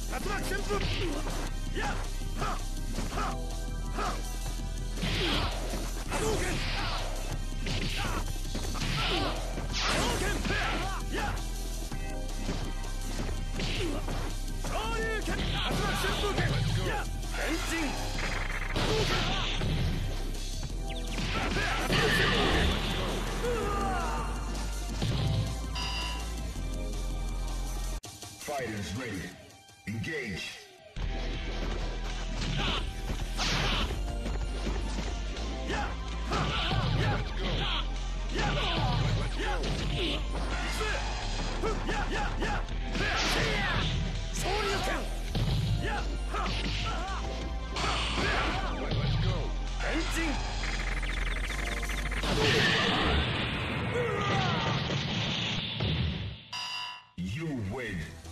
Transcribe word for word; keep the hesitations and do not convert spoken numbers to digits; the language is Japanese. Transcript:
竜巻旋風。いやははは波動拳。波動拳。いや昇竜拳。竜巻旋風拳。いや変身。波動拳。竜巻旋風拳。 Fighters ready. Engage. Yeah. Let's go. Yeah. Let's go. Yeah, yeah, yeah. Shoryuken. Yeah. Let's go. Henshin. You win.